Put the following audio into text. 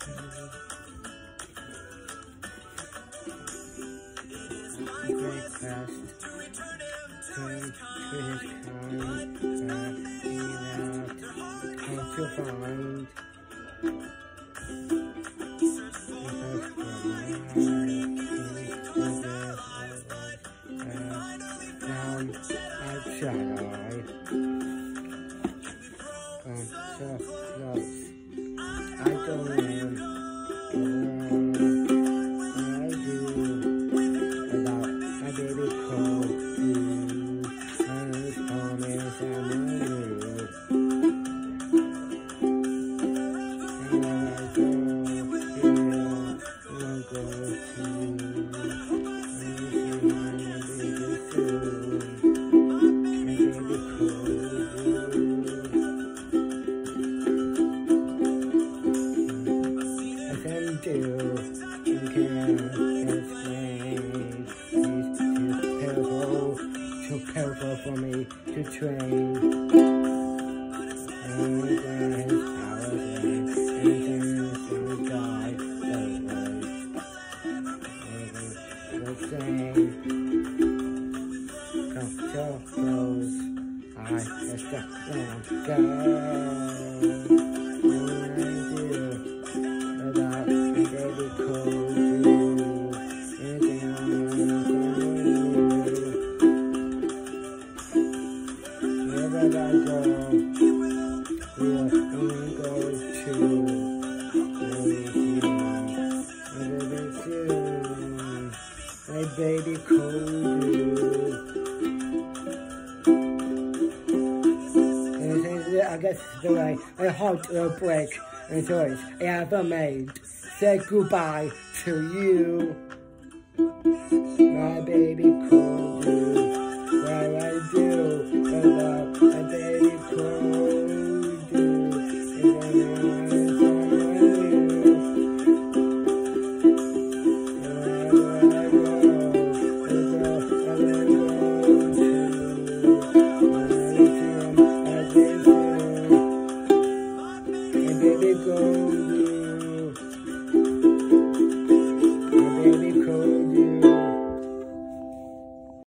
breakfast, turn to his kind, how to find so close. I don't know what I do about my baby cold food. And his promise and my mood. And I go here, I'll go to you can't explain. He's too powerful for me to train. And his powers and the guide the same. Come so close, I just don't go. My baby Grogu. I guess the way my heart will break and choice I ever made. Say goodbye to you, my baby Grogu.